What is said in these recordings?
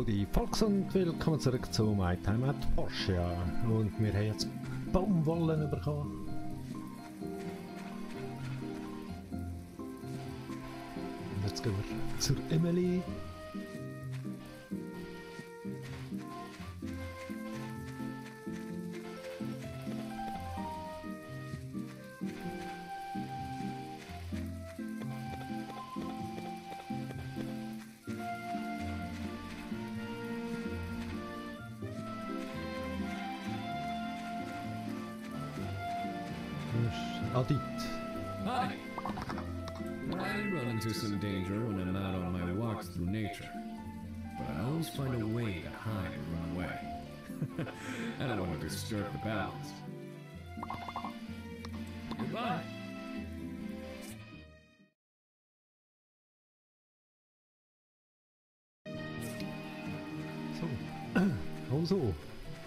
Howdy Folks und willkommen zurück zu My Time at Portia. Und wir haben jetzt Baumwollen bekommen. Und jetzt gehen wir zur Emily. Adit. Hi! I run into some danger when I'm out on my walks through nature. But I always find a way to hide and run away. I don't want to disturb the balance. Goodbye! So. Also.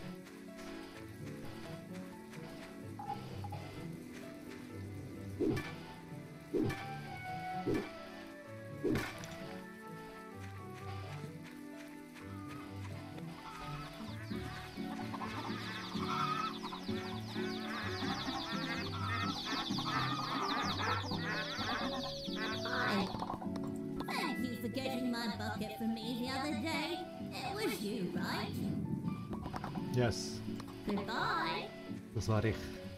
Hi. Thank you for getting my bucket for me the other day. It was you, right? Yes, Goodbye. das war ich.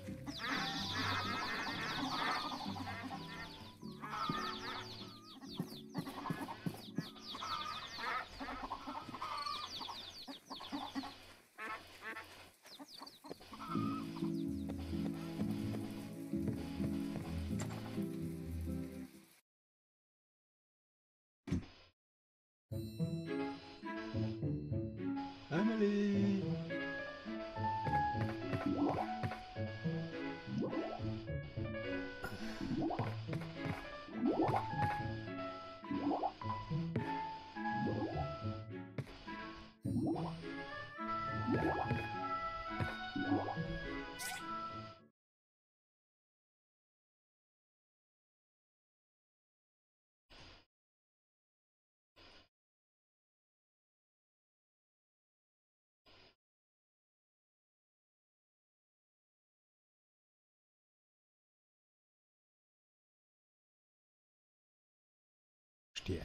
Emily! Stehe.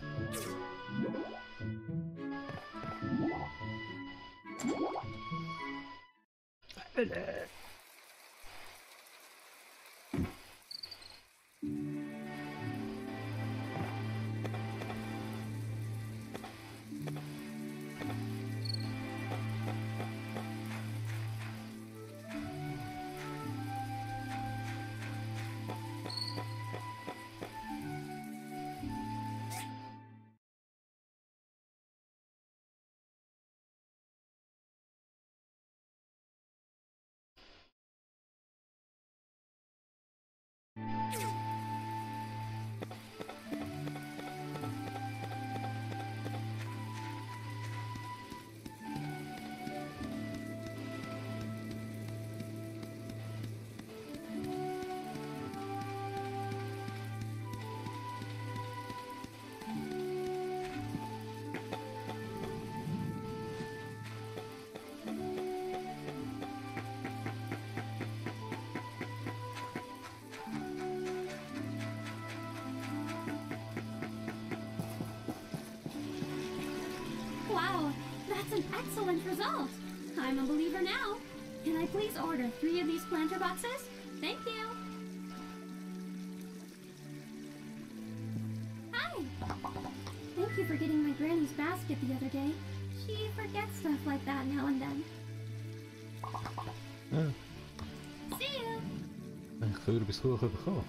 Wow, that's an excellent result. I'm a believer now. Can I please order 3 of these planter boxes? Thank you. Hi. Thank you for getting my granny's basket the other day. She forgets stuff like that now and then. See you. Een Kürbiskuchen bekommen.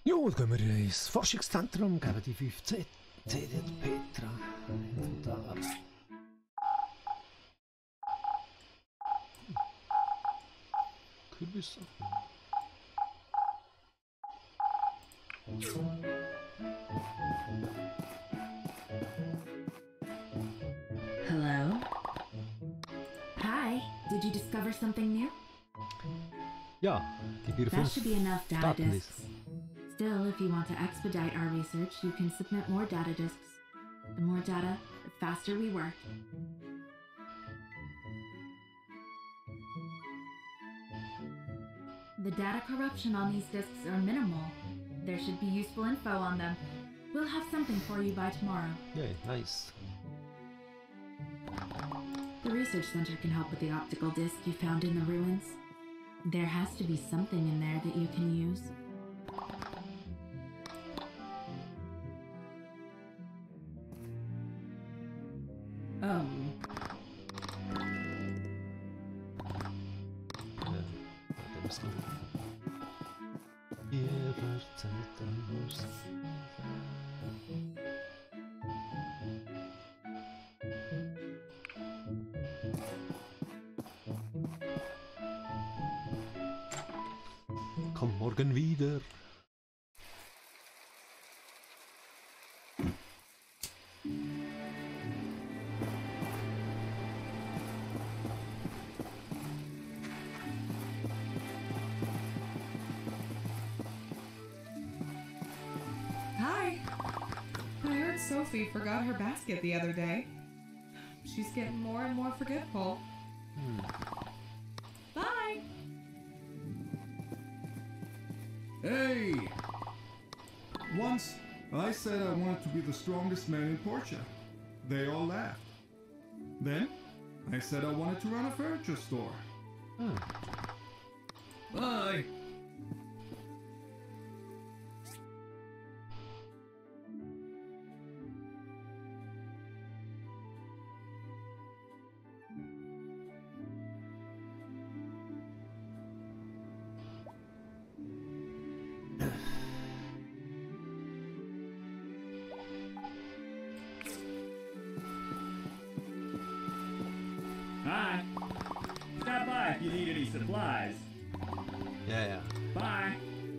Ja, dann gehen wir ins Forschungszentrum, geben die 5 CD Petra. Und da. Kürbisse. Hello? Hi, did you discover something new? Ja, die Bier That should be enough data Datenliste. disks. Still, if you want to expedite our research, you can submit more data disks. The more data, the faster we work. The data corruption on these disks are minimal. There should be useful info on them. We'll have something for you by tomorrow. Yeah, nice. The research center can help with the optical disc you found in the ruins. There has to be something in there that you can use. Ja, warte, was geht? Ihr verzeiht dann muss. Komm morgen wieder. Hi! I heard Sophie forgot her basket the other day. She's getting more and more forgetful. Bye! Hey! Once, I said I wanted to be the strongest man in Portia. They all laughed. Then, I said I wanted to run a furniture store. Bye! Hi. Stop by if you need any supplies. Ja, ja. Bye.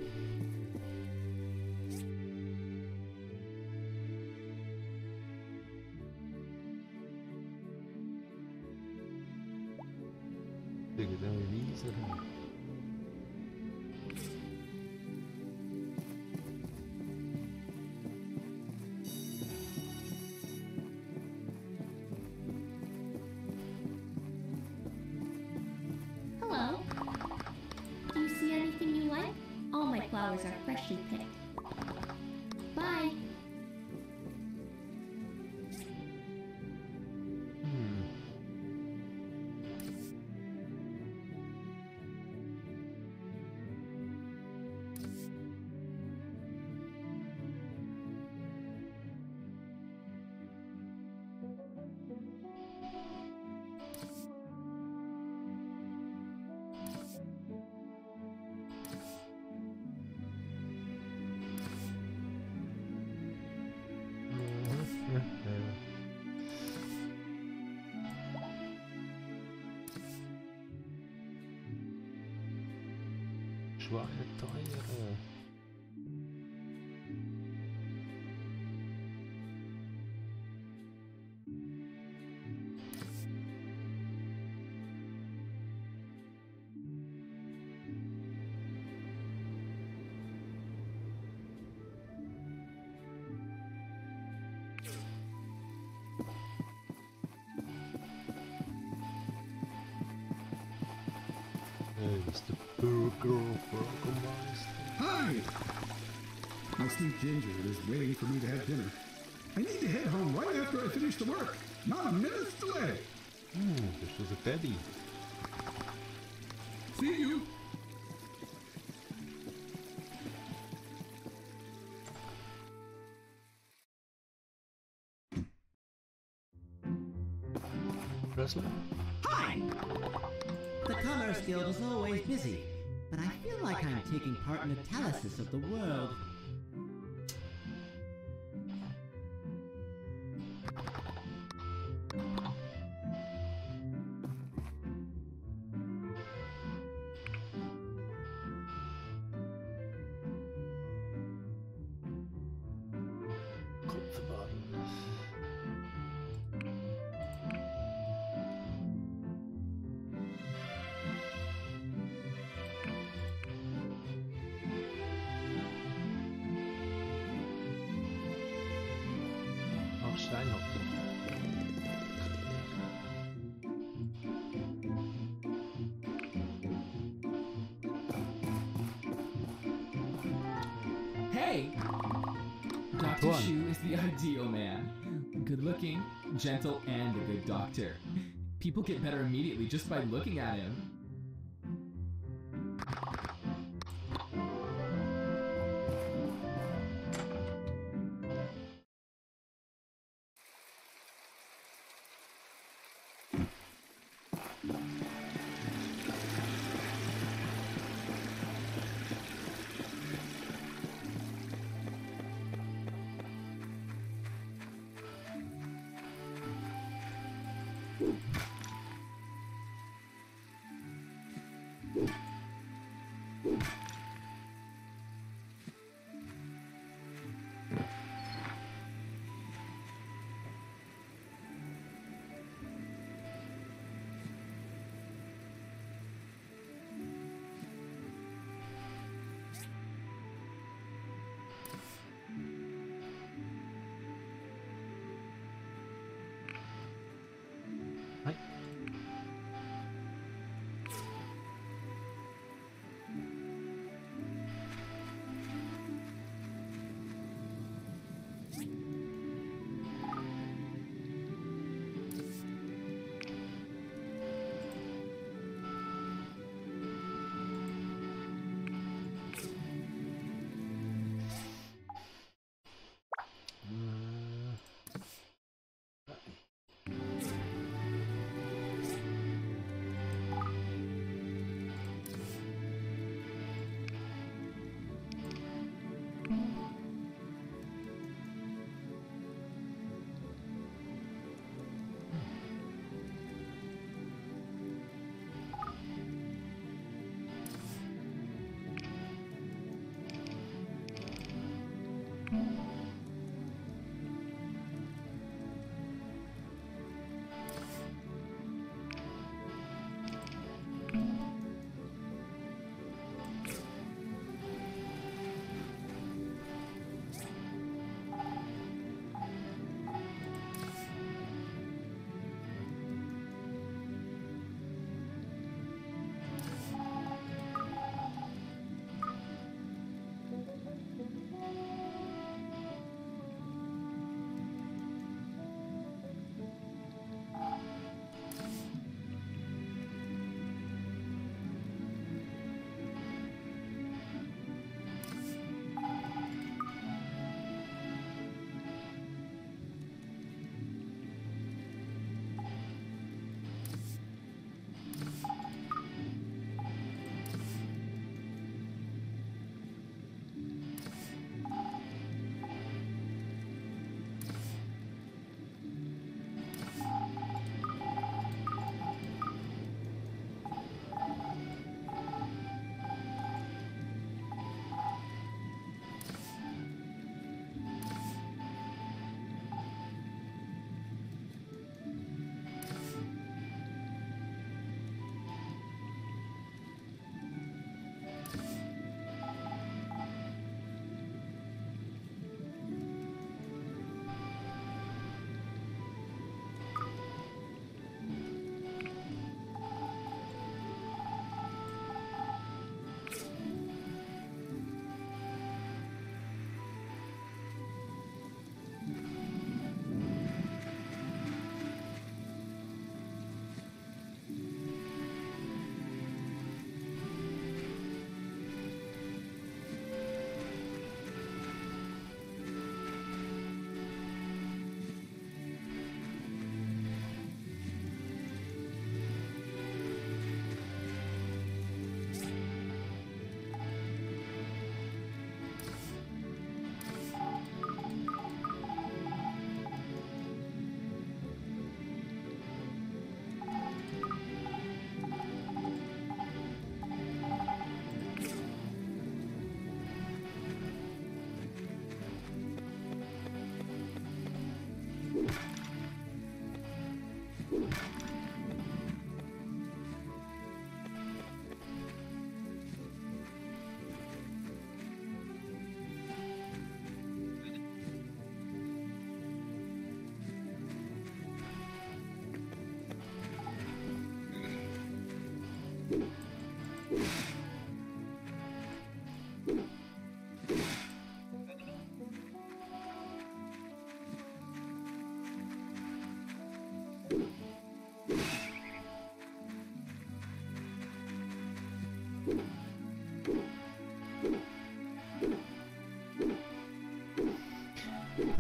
Irgendeine Wiese. Hello. Do you see anything you like? All my flowers are freshly picked. Bye. Schweineteuer. Hey, Mr. Burgermeister. Hi! My sweet Ginger is waiting for me to have dinner. I need to head home right after I finish the work. Not a minute's delay. This was a Teddy. See you. Wrestler? Hi! The Commerce Guild is always busy, but I feel like I'm taking part in the Talysis of the world. Reinhold. Hey! Dr. Antoine. Shu is the ideal man. Good looking, gentle, and a good doctor. People get better immediately just by looking at him.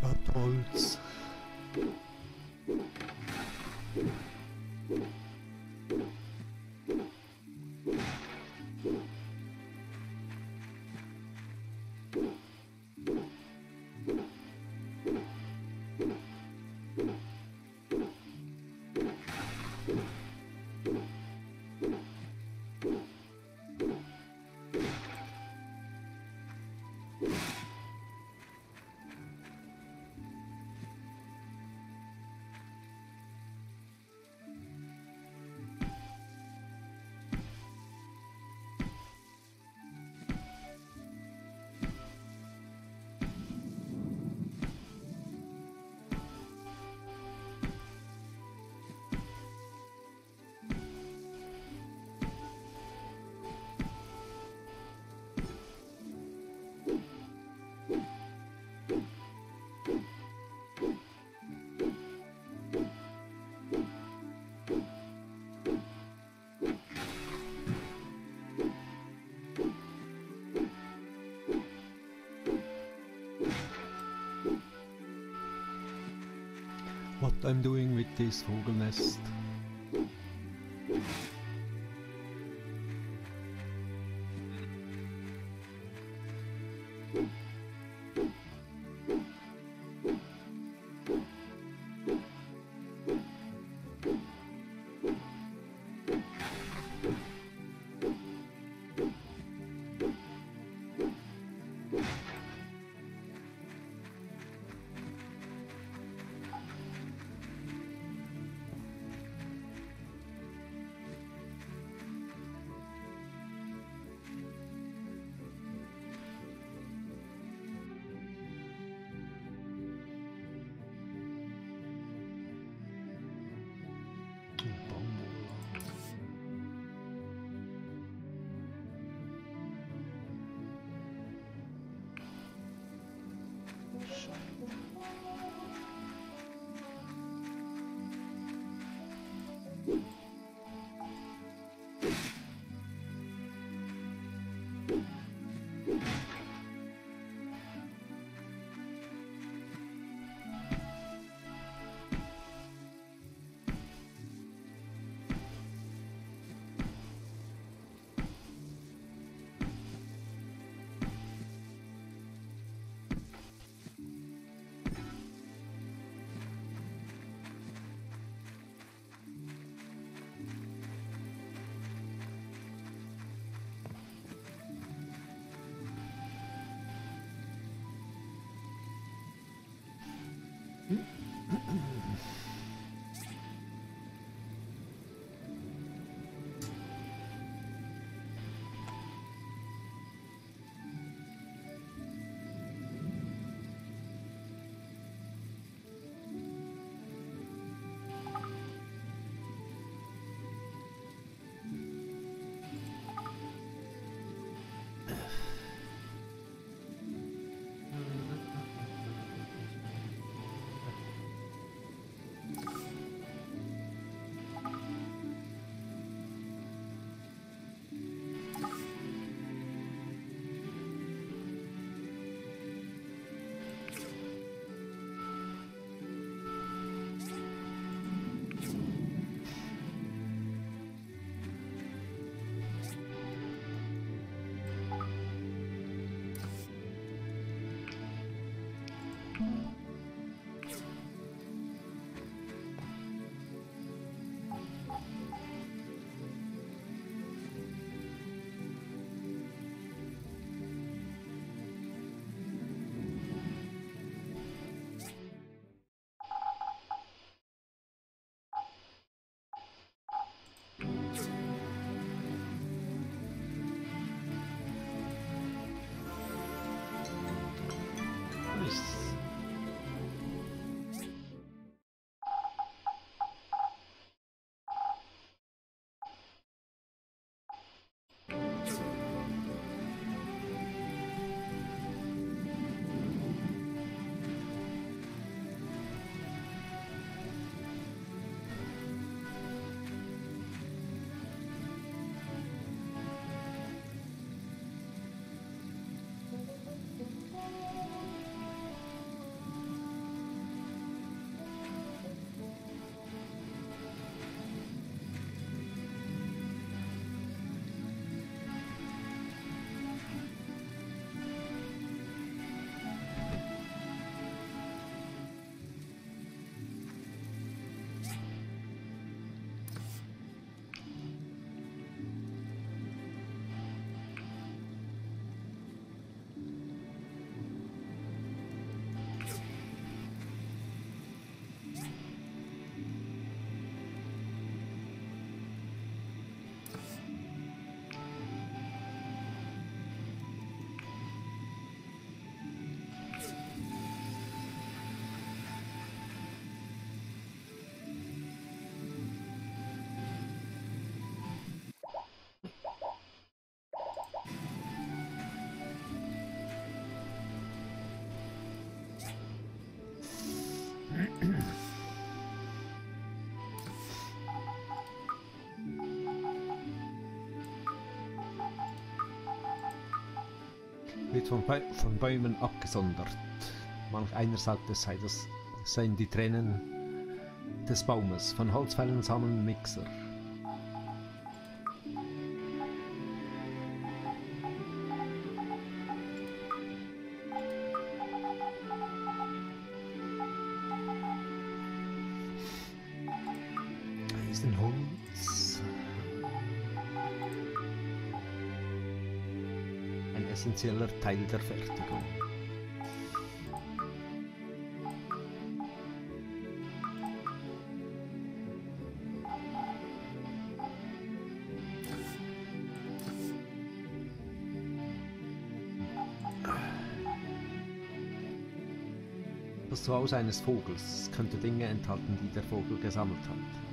Blattholz. What I'm doing with this Vogelnest. wird von Bäumen abgesondert. Manch einer sagt, es seien die Tränen des Baumes. Von Holzfällen sammeln Mixer. Eisenholz. Ein essentieller Teil der Fertigung. Das Zuhause eines Vogels könnte Dinge enthalten, die der Vogel gesammelt hat.